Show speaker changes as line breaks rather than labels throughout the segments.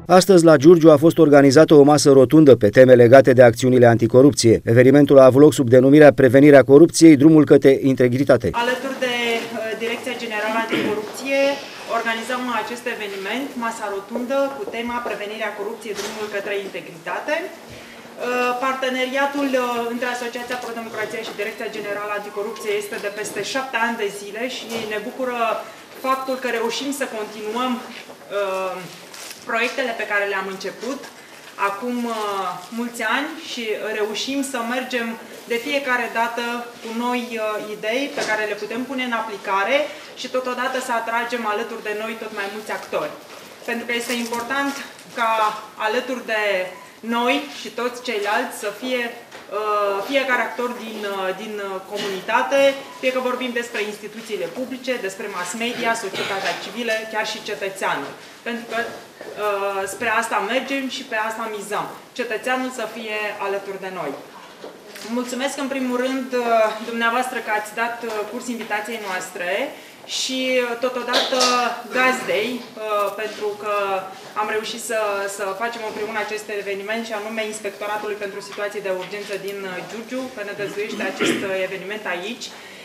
Astăzi la Giurgiu a fost organizată o masă rotundă pe teme legate de acțiunile anticorupție. Evenimentul a avut loc sub denumirea Prevenirea corupției, drumul către integritate.
Alături de Direcția Generală Anticorupție organizăm acest eveniment, masa rotundă cu tema Prevenirea corupției, drumul către integritate. Parteneriatul între Asociația Pro-Democrație și Direcția Generală Anticorupție este de peste 7 ani de zile și ne bucură faptul că reușim să continuăm proiectele pe care le-am început acum mulți ani și reușim să mergem de fiecare dată cu noi idei pe care le putem pune în aplicare și totodată să atragem alături de noi tot mai mulți actori. Pentru că este important ca alături de noi și toți ceilalți să fie fiecare actor din comunitate, fie că vorbim despre instituțiile publice, despre mass media, societatea civilă, chiar și cetățeanul. Pentru că spre asta mergem și pe asta mizăm. Cetățeanul să fie alături de noi. Mulțumesc în primul rând dumneavoastră că ați dat curs invitației noastre și totodată gazdei, pentru că am reușit să facem împreună acest eveniment și anume Inspectoratului pentru Situații de Urgență din Giurgiu, că ne dăzduiește acest eveniment aici.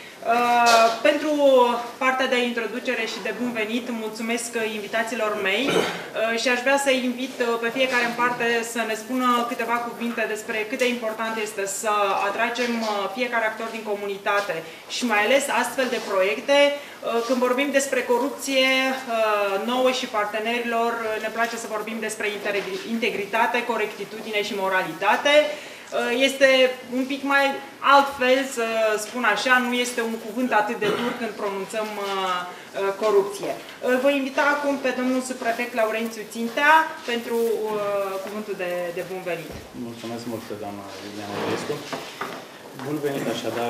Pentru partea de introducere și de bun venit, mulțumesc invitațiilor mei și aș vrea să invit pe fiecare în parte să ne spună câteva cuvinte despre cât de important este să atragem fiecare actor din comunitate și mai ales astfel de proiecte. Când vorbim despre corupție nouă și partenerilor, ne place să vorbim despre integritate, corectitudine și moralitate. Este un pic mai altfel, să spun așa, nu este un cuvânt atât de dur când pronunțăm corupție. Îl voi invita acum pe domnul subprefect Laurențiu Țintea pentru cuvântul de bun venit.
Mulțumesc mult, doamna Iuliana Ionescu. Bun venit așadar,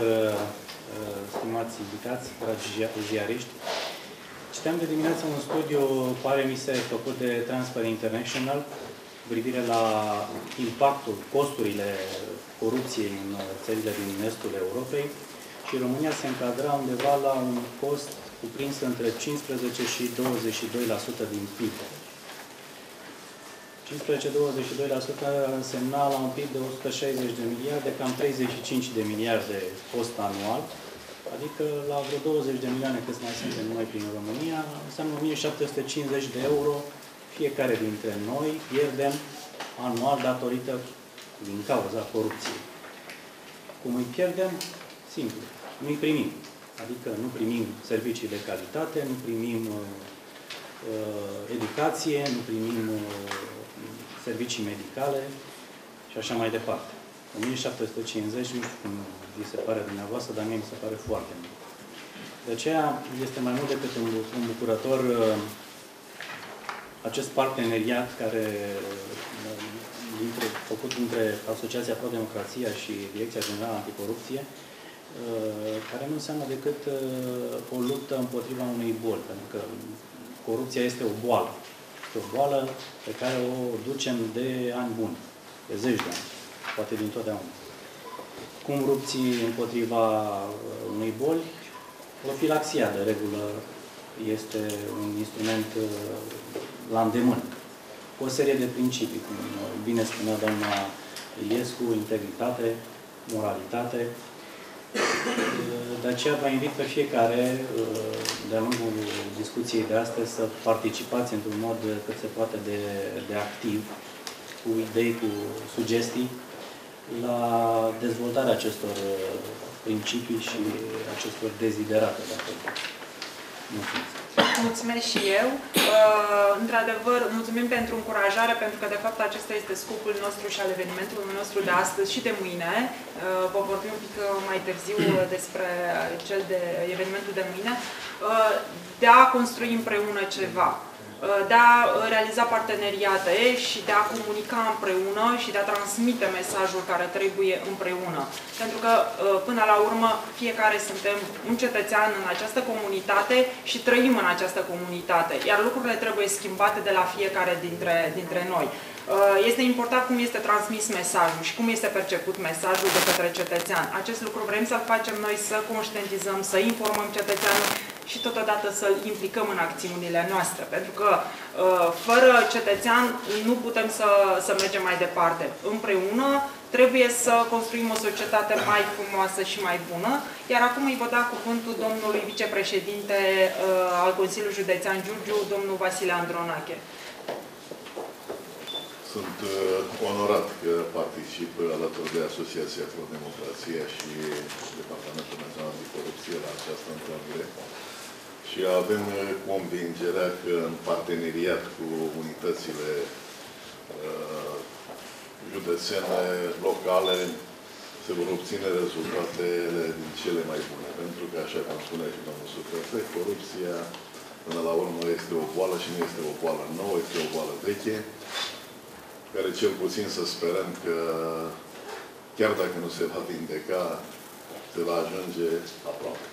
stimați invitați, dragi ziariști. Citeam de dimineață un studiu, pare mi se, făcut de Transparency International, cu privire la impactul, costurile corupției în țările din estul Europei și România se încadra undeva la un cost cuprins între 15 și 22% din PIB. 15-22% însemna la un PIB de 160 de miliarde, cam 35 de miliarde cost anual, adică la vreo 20 de milioane cât mai suntem noi prin România, înseamnă 1750 de euro. Fiecare dintre noi pierdem anual datorită din cauza corupției. Cum îi pierdem? Simplu. Nu îi primim. Adică nu primim servicii de calitate, nu primim educație, nu primim servicii medicale și așa mai departe. 1750, nu știu cum vi se pare dumneavoastră, dar mie mi se pare foarte mult. De aceea este mai mult decât un bucurător acest parteneriat care făcut între Asociația Pro-Democrație și Direcția Generală Anticorupție, care nu înseamnă decât o luptă împotriva unei boli, pentru că corupția este o boală. Este o boală pe care o ducem de ani buni, de zeci de ani, poate dintotdeauna. Cum lupți împotriva unei boli? Profilaxia, de regulă, este un instrument la îndemână. O serie de principii, cum bine spunea doamna Iescu, integritate, moralitate. De aceea vă invit pe fiecare, de-a lungul discuției de astăzi, să participați într-un mod cât se poate de activ, cu idei, cu sugestii, la dezvoltarea acestor principii și acestor deziderate, dacă mulțumesc.
Mulțumesc și eu. Într-adevăr, mulțumim pentru încurajare, pentru că, de fapt, acesta este scopul nostru și al evenimentului nostru de astăzi și de mâine. Vă vorbim un pic mai târziu despre evenimentul de mâine. De a construi împreună ceva, de a realiza parteneriate și de a comunica împreună și de a transmite mesajul care trebuie împreună. Pentru că, până la urmă, fiecare suntem un cetățean în această comunitate și trăim în această comunitate, iar lucrurile trebuie schimbate de la fiecare dintre noi. Este important cum este transmis mesajul și cum este perceput mesajul de către cetățean. Acest lucru vrem să-l facem noi, să conștientizăm, să informăm cetățeanul și totodată să-l implicăm în acțiunile noastre. Pentru că fără cetățean nu putem să mergem mai departe. Împreună trebuie să construim o societate mai frumoasă și mai bună. Iar acum îi vă da cuvântul domnului vicepreședinte al Consiliului Județean Giurgiu, domnul Vasile Andronache.
Sunt onorat că particip alături de Asociația Pro-Democrația și Departamentul Național Anticorupție la această întâlnire și avem convingerea că în parteneriat cu unitățile județene, locale, se vor obține rezultatele din cele mai bune. Pentru că, așa cum spunea și domnul subprefect, corupția, până la urmă, este o boală și nu este o boală nouă, este o boală veche, care cel puțin să sperăm că, chiar dacă nu se va vindeca, se va ajunge aproape.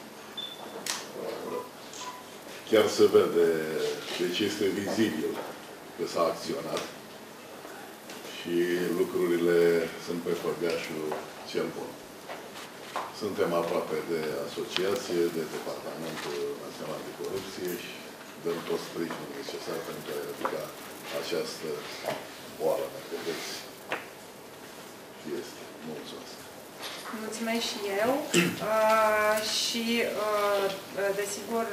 Chiar se vede, deci este vizibil că s-a acționat și lucrurile sunt pe făgașul cel bun. Suntem aproape de asociație, de Departamentul Național de Corupție și dăm tot sprijinul necesar pentru a eradica această boală, dacă vreți. Și este. Mulțumesc.
Mulțumesc și eu. Și, desigur,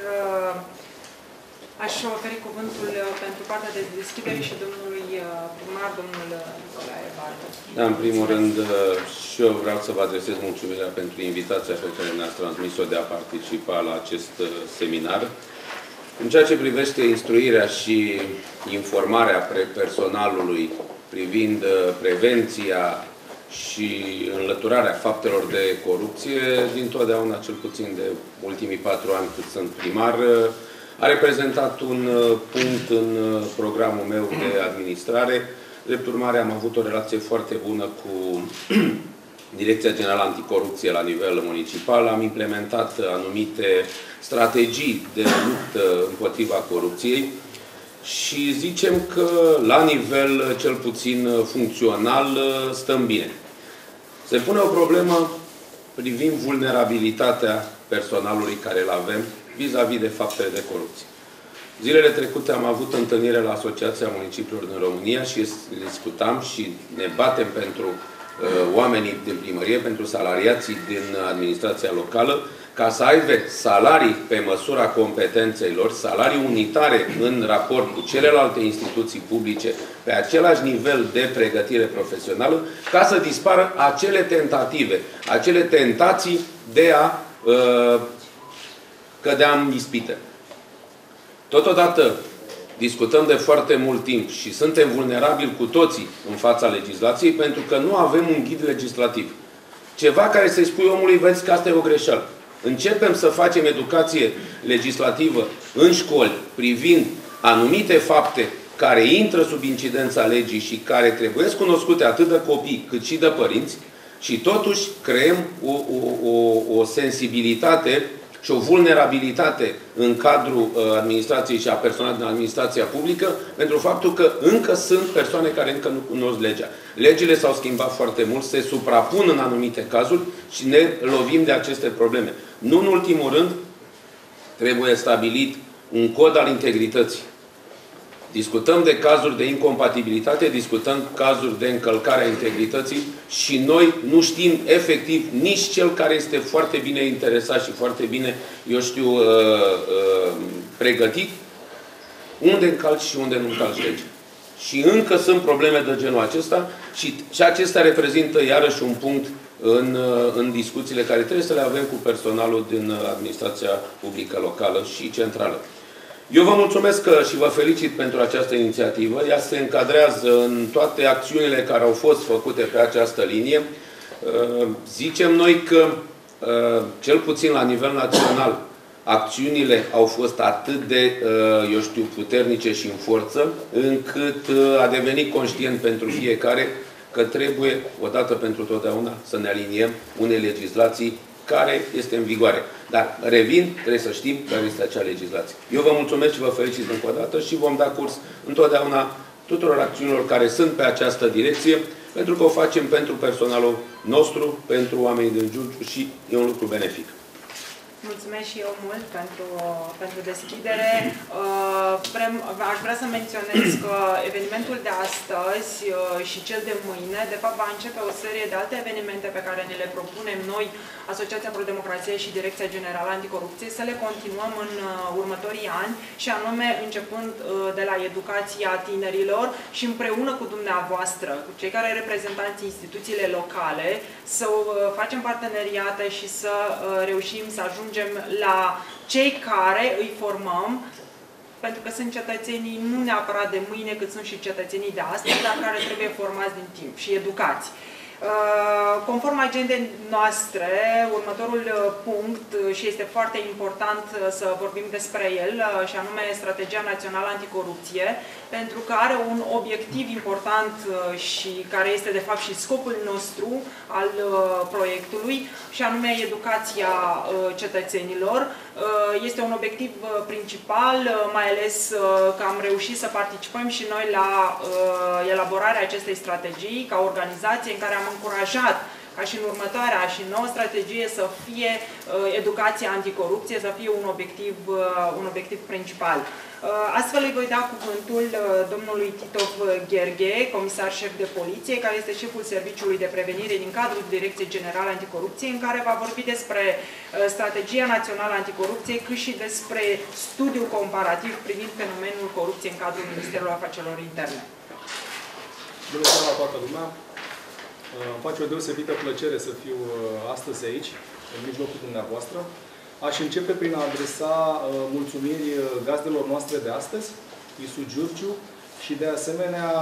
aș oferi cuvântul pentru partea de deschidere și domnului primar, domnul Nicolae Barbu.
Da, în primul rând, și eu vreau să vă adresez mulțumirea pentru invitația pe care ne-ați transmis-o de a participa la acest seminar. În ceea ce privește instruirea și informarea personalului privind prevenția și înlăturarea faptelor de corupție, dintotdeauna, cel puțin de ultimii 4 ani cât sunt primar, a reprezentat un punct în programul meu de administrare. Drept urmare, am avut o relație foarte bună cu Direcția Generală Anticorupție la nivel municipal. Am implementat anumite strategii de luptă împotriva corupției și zicem că la nivel cel puțin funcțional stăm bine. Se pune o problemă privind vulnerabilitatea personalului care îl avem vis-a-vis de faptele de corupție. Zilele trecute am avut întâlnire la Asociația Municipiilor din România și discutam și ne batem pentru oamenii din primărie, pentru salariații din administrația locală, ca să aibă salarii pe măsura competenței lor, salarii unitare în raport cu celelalte instituții publice, pe același nivel de pregătire profesională, ca să dispară acele tentative, acele tentații de a cădea în ispită. Totodată, discutăm de foarte mult timp și suntem vulnerabili cu toții în fața legislației pentru că nu avem un ghid legislativ. Ceva care să-i spui omului, vezi că asta e o greșeală. Începem să facem educație legislativă în școli privind anumite fapte care intră sub incidența legii și care trebuie cunoscute atât de copii cât și de părinți și totuși creăm o sensibilitate și o vulnerabilitate în cadrul administrației și a personalului din administrația publică pentru faptul că încă sunt persoane care încă nu cunosc legea. Legile s-au schimbat foarte mult, se suprapun în anumite cazuri și ne lovim de aceste probleme. Nu în ultimul rând, trebuie stabilit un cod al integrității. Discutăm de cazuri de incompatibilitate, discutăm cazuri de încălcare a integrității și noi nu știm efectiv nici cel care este foarte bine interesat și foarte bine, eu știu, pregătit, unde încalci și unde nu încalci legea. Și încă sunt probleme de genul acesta și acesta reprezintă iarăși un punct în discuțiile care trebuie să le avem cu personalul din administrația publică locală și centrală. Eu vă mulțumesc și vă felicit pentru această inițiativă. Ea se încadrează în toate acțiunile care au fost făcute pe această linie. Zicem noi că, cel puțin la nivel național, acțiunile au fost atât de, eu știu, puternice și în forță, încât a devenit conștient pentru fiecare că trebuie, odată pentru totdeauna, să ne aliniem unei legislații care este în vigoare. Dar, revin, trebuie să știm care este acea legislație. Eu vă mulțumesc și vă felicit încă o dată și vom da curs întotdeauna tuturor acțiunilor care sunt pe această direcție, pentru că o facem pentru personalul nostru, pentru oamenii din Giurgiu și e un lucru benefic.
Mulțumesc și eu mult pentru deschidere. Aș vrea să menționez că evenimentul de astăzi și cel de mâine, de fapt, va începe o serie de alte evenimente pe care ne le propunem noi, Asociația Pro-Democrație și Direcția Generală Anticorupție, să le continuăm în următorii ani și anume începând de la educația tinerilor și împreună cu dumneavoastră, cu cei care reprezentanți instituțiile locale, să facem parteneriate și să reușim să ajungem la cei care îi formăm, pentru că sunt cetățenii nu neapărat de mâine, cât sunt și cetățenii de astăzi, dar care trebuie formați din timp și educați. Conform agendei noastre, următorul punct, și este foarte important să vorbim despre el, și anume Strategia Națională Anticorupție, pentru că are un obiectiv important și care este de fapt și scopul nostru al proiectului, și anume educația cetățenilor. Este un obiectiv principal, mai ales că am reușit să participăm și noi la elaborarea acestei strategii ca organizație în care am încurajat ca și în următoarea și nouă strategie să fie educația anticorupție, să fie un obiectiv principal. Astfel îi voi da cuvântul domnului Titov Gheorghe, comisar șef de poliție, care este șeful Serviciului de Prevenire din cadrul Direcției Generale Anticorupție, în care va vorbi despre Strategia Națională Anticorupție, cât și despre studiul comparativ privind fenomenul corupției în cadrul Ministerului Afacerilor Interne.
Bună seara la toată lumea! Îmi face o deosebită plăcere să fiu astăzi aici, în mijlocul dumneavoastră. Aș începe prin a adresa mulțumiri gazdelor noastre de astăzi, Isu Giurgiu, și de asemenea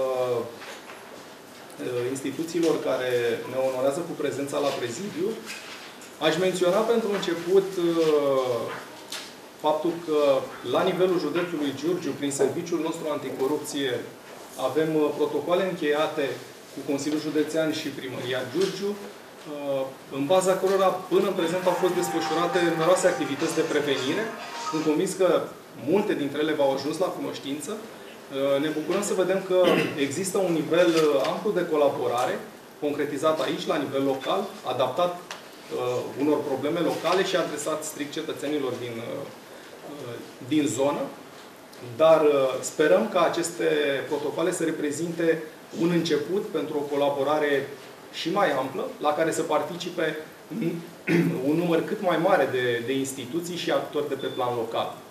instituțiilor care ne onorează cu prezența la prezidiu. Aș menționa pentru început faptul că la nivelul județului Giurgiu, prin serviciul nostru anticorupție, avem protocoale încheiate cu Consiliul Județean și Primăria Giurgiu, în baza cărora până în prezent au fost desfășurate numeroase activități de prevenire. Sunt convins că multe dintre ele v-au ajuns la cunoștință. Ne bucurăm să vedem că există un nivel amplu de colaborare, concretizat aici, la nivel local, adaptat unor probleme locale și adresat strict cetățenilor din zonă. Dar sperăm ca aceste protocoale să reprezinte un început pentru o colaborare și mai amplă, la care să participe un număr cât mai mare de instituții și actori de pe plan local.